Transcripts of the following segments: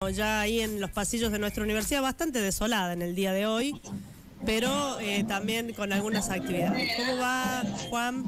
Ya ahí en los pasillos de nuestra universidad, bastante desolada en el día de hoy, pero también con algunas actividades. ¿Cómo va, Juan?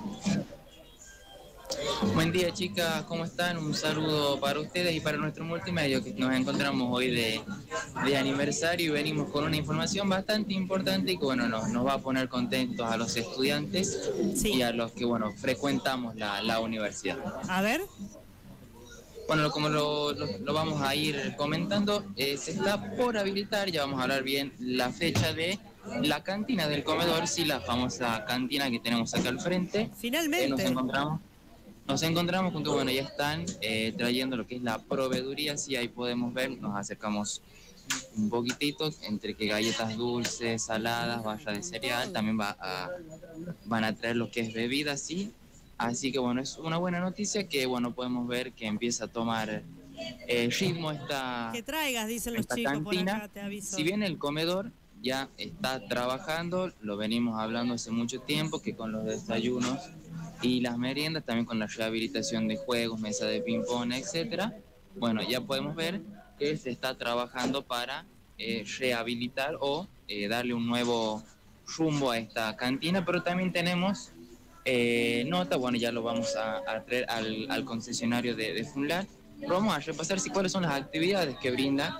Buen día, chicas, ¿cómo están? Un saludo para ustedes y para nuestro multimedio, que nos encontramos hoy de aniversario y venimos con una información bastante importante y que bueno, nos va a poner contentos a los estudiantes y Sí, a los que bueno, frecuentamos la universidad. a ver. Bueno, como lo vamos a ir comentando, se está por habilitar, ya vamos a hablar bien la fecha de la cantina del comedor, sí, la famosa cantina que tenemos acá al frente. Nos Finalmente. encontramos. Nos encontramos con que, bueno, ya están trayendo lo que es la proveeduría, sí, ahí podemos ver, nos acercamos un poquitito, entre que galletas dulces, saladas, barra de cereal, también van a traer lo que es bebida, sí, así que, bueno, es una buena noticia que, bueno, podemos ver que empieza a tomar ritmo Que traigas, dicen los esta chicos por cantina. acá, te Si aviso. bien el comedor ya está trabajando, lo venimos hablando hace mucho tiempo, que con los desayunos y las meriendas, también con la rehabilitación de juegos, mesa de ping-pong, etcétera. Bueno, ya podemos ver que se está trabajando para rehabilitar o darle un nuevo rumbo a esta cantina, pero también tenemos nota, bueno, ya lo vamos a traer al concesionario de Funlar. Vamos a repasar cuáles son las actividades que brinda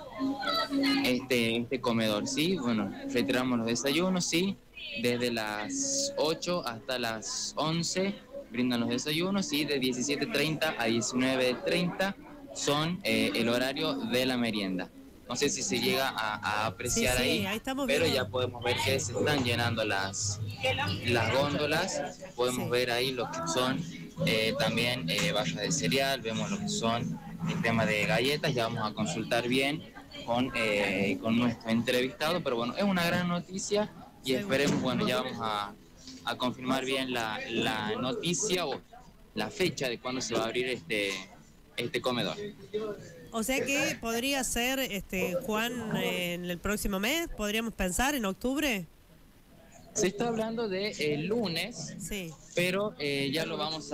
este comedor, ¿sí? Bueno, retiramos los desayunos, ¿sí? Desde las 8 hasta las 11 brindan los desayunos, ¿sí? De 17:30 a 19:30 son el horario de la merienda. No sé si se llega a Sí, apreciar sí, ahí, ahí estamos pero viendo. ya podemos ver que se están llenando las góndolas, podemos Sí. ver ahí lo que son también barras de cereal, vemos lo que son el tema de galletas, ya vamos a consultar bien con nuestro entrevistado, pero bueno, es una gran noticia y Seguro. esperemos, bueno, ya vamos a confirmar bien la noticia o la fecha de cuándo se va a abrir este comedor. O sea que podría ser, Juan, en el próximo mes, podríamos pensar en octubre. Se está hablando de el lunes, Sí. pero ya lo vamos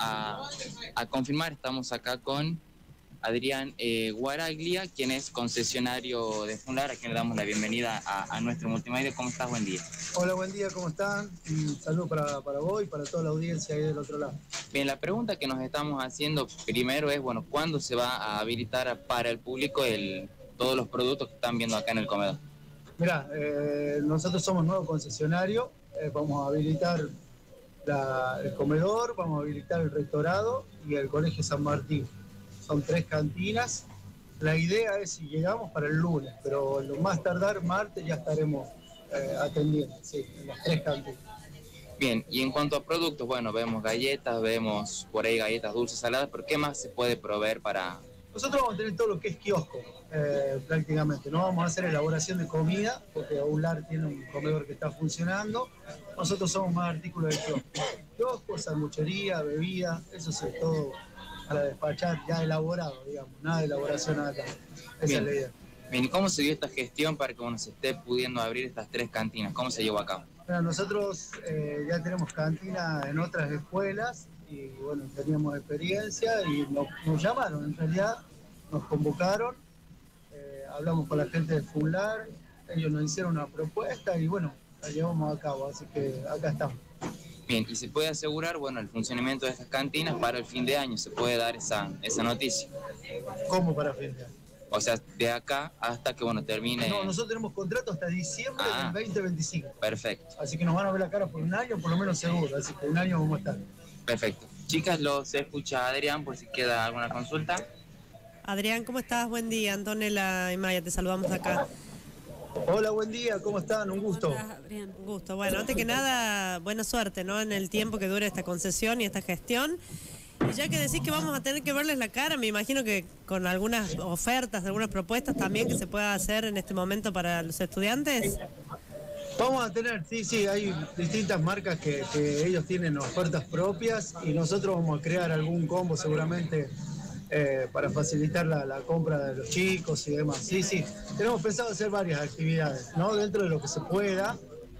a confirmar. Estamos acá con Adrián Guaraglia, quien es concesionario de Funlar, a quien le damos la bienvenida a nuestro multimedia. ¿Cómo estás? Buen día. Hola, buen día, ¿cómo están? Un saludo para vos y para toda la audiencia ahí del otro lado. Bien, la pregunta que nos estamos haciendo primero es, bueno, ¿cuándo se va a habilitar para el público todos los productos que están viendo acá en el comedor? Mirá, nosotros somos nuevo concesionario, vamos a habilitar el comedor, vamos a habilitar el rectorado y el Colegio San Martín. Son 3 cantinas. La idea es si llegamos para el lunes, pero lo más tardar martes ya estaremos atendiendo, sí, en las 3 cantinas. Bien, y en cuanto a productos, bueno, vemos galletas, vemos por ahí galletas dulces, saladas, pero ¿qué más se puede proveer para...? Nosotros vamos a tener todo lo que es kiosco, prácticamente. No vamos a hacer elaboración de comida, porque Aular tiene un comedor que está funcionando. Nosotros somos más artículos de kiosco. Kiosco, sanguchería, bebida, eso sí, todo para despachar ya elaborado, digamos. Nada de elaboración acá. Esa Bien. es la idea. Bien, ¿y cómo se dio esta gestión para que bueno, se esté pudiendo abrir estas 3 cantinas? ¿Cómo se llevó a cabo? Bueno, nosotros ya tenemos cantina en otras escuelas y bueno, teníamos experiencia y nos llamaron, en realidad nos convocaron, hablamos con la gente de Funlar, ellos nos hicieron una propuesta y bueno, la llevamos a cabo, así que acá estamos. Bien, y se puede asegurar, bueno, el funcionamiento de estas cantinas para el fin de año, se puede dar esa noticia. ¿Cómo para fin de año? O sea, de acá hasta que, bueno, termine... No, nosotros tenemos contrato hasta diciembre del 2025. Perfecto. Así que nos van a ver la cara por un año, por lo menos seguro, así que un año vamos a estar. Perfecto. Chicas, se escucha Adrián por si queda alguna consulta. Adrián, ¿cómo estás? Buen día. Antonella y Maya, te saludamos acá. Hola, buen día, ¿cómo están? Un gusto. Hola, Adrián. Un gusto. Bueno, antes que nada, buena suerte, ¿no? En el tiempo que dure esta concesión y esta gestión. Y ya que decís que vamos a tener que verles la cara, me imagino que con algunas ofertas, algunas propuestas también que se pueda hacer en este momento para los estudiantes. Vamos a tener, sí, hay distintas marcas que ellos tienen ofertas propias y nosotros vamos a crear algún combo seguramente para facilitar la compra de los chicos y demás. Sí, tenemos pensado hacer varias actividades, ¿no? Dentro de lo que se pueda,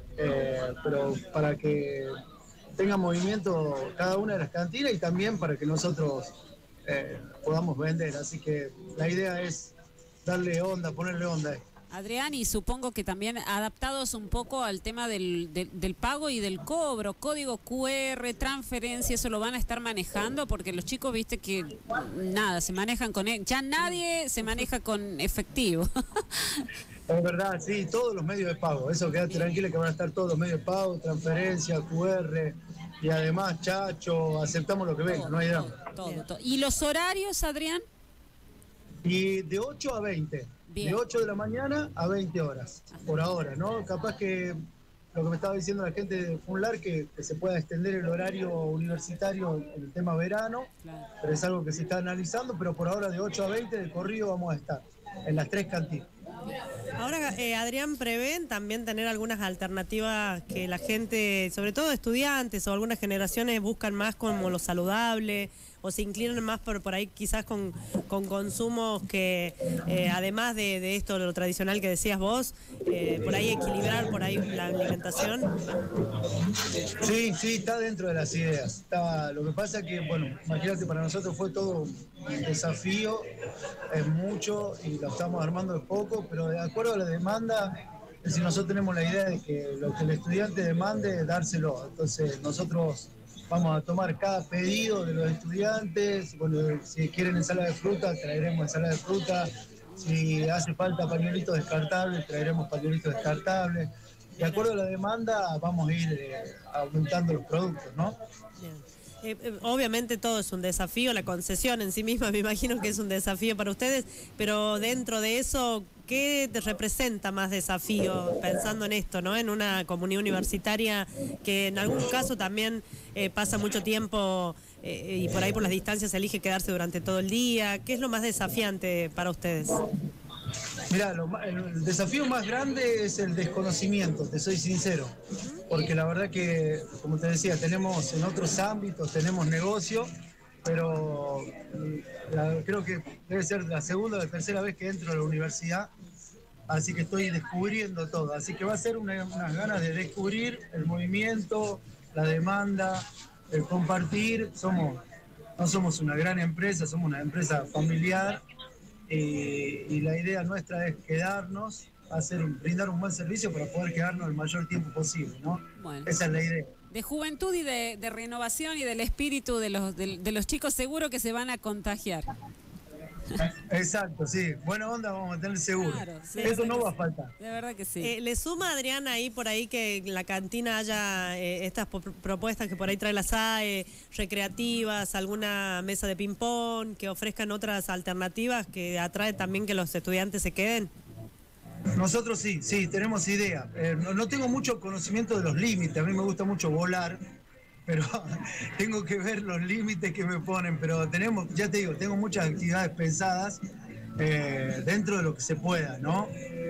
pero para que tenga movimiento cada una de las cantinas y también para que nosotros podamos vender. Así que la idea es darle onda, ponerle onda. Adrián, y supongo que también adaptados un poco al tema del pago y del cobro, código QR, transferencia, eso lo van a estar manejando, porque los chicos, viste que nada, se manejan ya nadie se maneja con efectivo. Es verdad, sí, todos los medios de pago, eso quédate tranquila que van a estar todos los medios de pago, transferencia, QR, y además, chacho, aceptamos lo que venga, no hay drama. Todo. ¿Y los horarios, Adrián? Y de 8 a 20. Bien. De 8 de la mañana a 20 horas, por ahora, ¿no? Capaz que lo que me estaba diciendo la gente de Funlar, que se pueda extender el horario universitario en el tema verano, claro. Pero es algo que se está analizando, pero por ahora de 8 a 20 de corrido vamos a estar en las 3 cantinas. Ahora, Adrián, ¿prevén también tener algunas alternativas que la gente, sobre todo estudiantes o algunas generaciones, buscan más como lo saludable o se inclinan más por ahí quizás con consumos que, además de esto, lo tradicional que decías vos, por ahí equilibrar por ahí la alimentación? Sí, está dentro de las ideas. Lo que pasa es que, bueno, imagínate, para nosotros fue todo un desafío, es mucho y lo estamos armando de poco, pero de acuerdo a la demanda, es decir, nosotros tenemos la idea de que lo que el estudiante demande, dárselo. Entonces nosotros vamos a tomar cada pedido de los estudiantes. Bueno, si quieren ensalada de fruta, traeremos ensalada de fruta. Si hace falta pañuelitos descartables, traeremos pañuelitos descartables. De acuerdo a la demanda, vamos a ir aumentando los productos, ¿no? Bien. Obviamente todo es un desafío, la concesión en sí misma me imagino que es un desafío para ustedes, pero dentro de eso, ¿qué te representa más desafío pensando en esto, ¿no? En una comunidad universitaria que en algún caso también pasa mucho tiempo y por ahí por las distancias elige quedarse durante todo el día? ¿Qué es lo más desafiante para ustedes? Mirá, el desafío más grande es el desconocimiento, te soy sincero, porque la verdad que, como te decía, tenemos en otros ámbitos, tenemos negocio, pero creo que debe ser la segunda o la tercera vez que entro a la universidad, así que estoy descubriendo todo, así que va a ser unas ganas de descubrir el movimiento, la demanda, el compartir. No somos una gran empresa, somos una empresa familiar. Y la idea nuestra es quedarnos, brindar un buen servicio para poder quedarnos el mayor tiempo posible, ¿no? Bueno, esa es la idea. De juventud y de renovación y del espíritu de los chicos, seguro que se van a contagiar. Exacto, sí. Buena onda vamos a tener seguro. Claro, sí, eso no va a faltar. De verdad que sí. ¿Le suma, Adrián, ahí por ahí que en la cantina haya estas propuestas que por ahí trae la SAE, recreativas, alguna mesa de ping-pong, que ofrezcan otras alternativas que atrae también que los estudiantes se queden? Nosotros sí, tenemos idea. No tengo mucho conocimiento de los límites, a mí me gusta mucho volar, pero tengo que ver los límites que me ponen, pero ya te digo, tengo muchas actividades pensadas dentro de lo que se pueda, ¿no?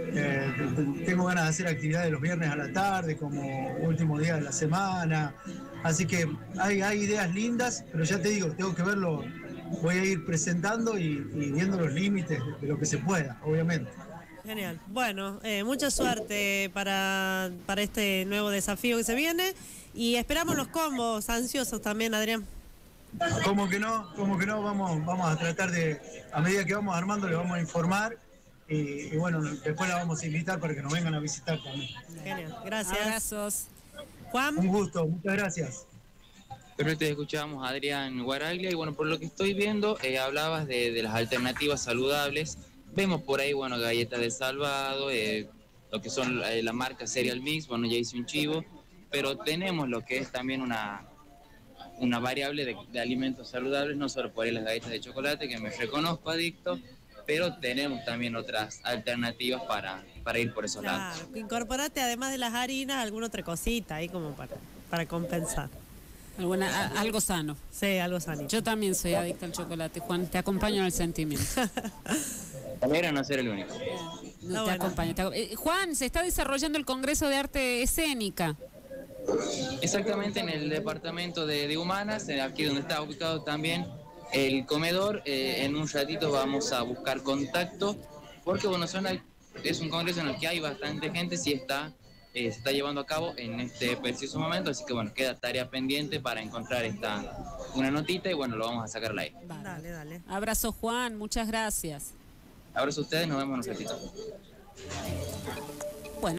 Tengo ganas de hacer actividades los viernes a la tarde, como último día de la semana, así que hay ideas lindas, pero ya te digo, tengo que verlo, voy a ir presentando y viendo los límites de lo que se pueda, obviamente. Genial. Bueno, mucha suerte para este nuevo desafío que se viene y esperamos los combos, ansiosos también, Adrián. ¿Cómo que no? Vamos a tratar de, a medida que vamos armando, le vamos a informar y bueno, después la vamos a invitar para que nos vengan a visitar también. Genial, gracias. Abrazos. Juan. Un gusto, muchas gracias. Perfecto, escuchábamos a Adrián Guaraglia y bueno, por lo que estoy viendo, hablabas de las alternativas saludables. Vemos por ahí, bueno, galletas de salvado, lo que son la marca Cereal Mix, bueno, ya hice un chivo, pero tenemos lo que es también una variable de alimentos saludables, no solo por ahí las galletas de chocolate, que me reconozco adicto, pero tenemos también otras alternativas para ir por esos lados. Claro, incorporate además de las harinas alguna otra cosita ahí como para compensar. Algo sano. Sí, algo sano. Yo también soy adicta al chocolate, Juan, te acompaño en el sentimiento. Espero no ser el único. No, te acompaño. Juan, se está desarrollando el Congreso de Arte Escénica. Exactamente, en el departamento de Humanas, aquí donde está ubicado también el comedor. En un ratito vamos a buscar contacto, porque bueno, es un congreso en el que hay bastante gente, se está llevando a cabo en este preciso momento, así que bueno, queda tarea pendiente para encontrar una notita y bueno, lo vamos a sacar al aire. Dale. Abrazo, Juan, muchas gracias. Abrazo a ustedes, nos vemos en un ratito.